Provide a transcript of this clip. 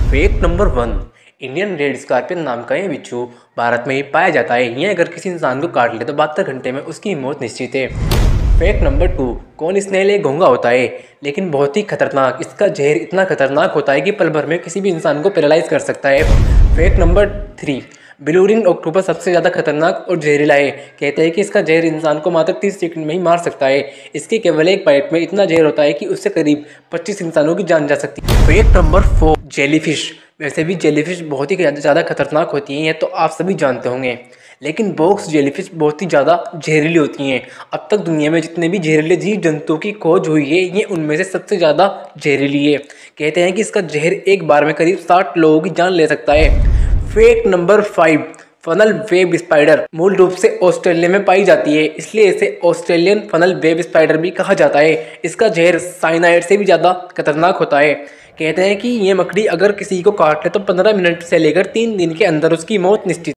Fact number 1। Indian red scorpion नाम का ये बिच्छू भारत में ही पाया जाता है। ये अगर किसी इंसान को काट ले तो 72 घंटे में उसकी मौत निश्चित है। Fact number 2। कौन स्नेल एक घोंघा होता है, लेकिन बहुत ही खतरनाक। इसका जहर इतना खतरनाक होता है कि पल भर में किसी भी इंसान को पैरालाइज कर सकता है। Fact number 3। Blue ring octopus सबसे ज़्यादा खतरनाक और जहरीला है। कहते हैं कि इसका जहर इंसान को मात्र 30 सेकंड में ही मार सकता है। इसके केवल एक बाइट में इतना जहर होता है कि उससे करीब 25 इंसानों की जान जा सकती है। Fact number 4। जेलीफिश। वैसे भी जेलीफिश बहुत ही ज़्यादा खतरनाक होती हैं, ये तो आप सभी जानते होंगे, लेकिन बॉक्स जेलीफिश बहुत ही ज़्यादा जहरीली होती हैं। अब तक दुनिया में जितने भी जहरीले जीव जंतुओं की खोज हुई है, ये उनमें से सबसे ज़्यादा जहरीली है। कहते हैं कि इसका जहर एक बार में करीब 60 लोगों की जान ले सकता है। Fact number 5। Funnel web spider मूल रूप से ऑस्ट्रेलिया में पाई जाती है, इसलिए इसे ऑस्ट्रेलियन फनल वेब स्पाइडर भी कहा जाता है। इसका जहर साइनाइड से भी ज़्यादा खतरनाक होता है। कहते हैं कि ये मकड़ी अगर किसी को काट ले तो 15 मिनट से लेकर 3 दिन के अंदर उसकी मौत निश्चित।